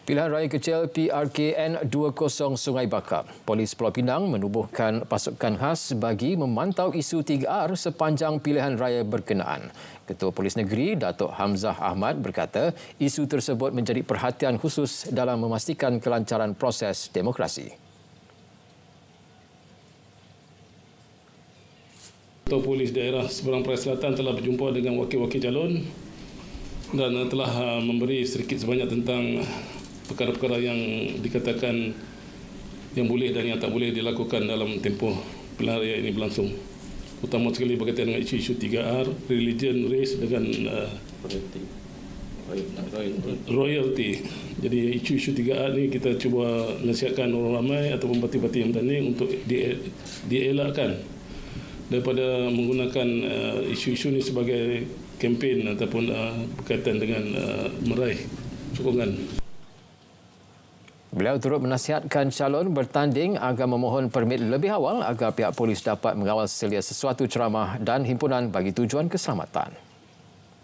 Pilihan Raya Kecil PRKN 20 Sungai Bakap. Polis Pulau Pinang menubuhkan pasukan khas bagi memantau isu 3R sepanjang pilihan raya berkenaan. Ketua Polis Negeri, Datuk Hamzah Ahmad berkata, isu tersebut menjadi perhatian khusus dalam memastikan kelancaran proses demokrasi. Ketua Polis Daerah Seberang Perai Selatan telah berjumpa dengan wakil-wakil calon dan telah memberi sedikit sebanyak tentang perkara-perkara yang dikatakan yang boleh dan yang tak boleh dilakukan dalam tempoh pilihan raya ini berlangsung. Utama sekali berkaitan dengan isu-isu 3R, religion, race dengan royalty. Jadi isu-isu 3R ni kita cuba nasihatkan orang ramai ataupun parti-parti yang bertanding untuk dielakkan daripada menggunakan isu-isu ini sebagai kempen ataupun berkaitan dengan meraih sokongan. Beliau turut menasihatkan calon bertanding agar memohon permit lebih awal agar pihak polis dapat mengawal selia sesuatu ceramah dan himpunan bagi tujuan keselamatan.